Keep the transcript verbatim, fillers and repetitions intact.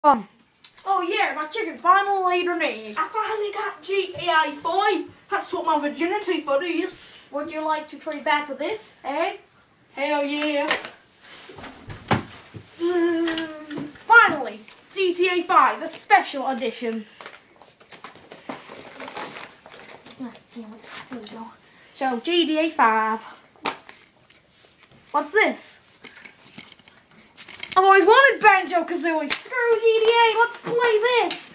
Um, oh yeah, my chicken finally laid an egg. I finally got G T A five. That's what my virginity for is. Would you like to trade back for this egg? Hell yeah. Finally, G T A five, the special edition. There we go. So, G T A five. What's this? I've always wanted Banjo-Kazooie. Screw G T A, let's play this.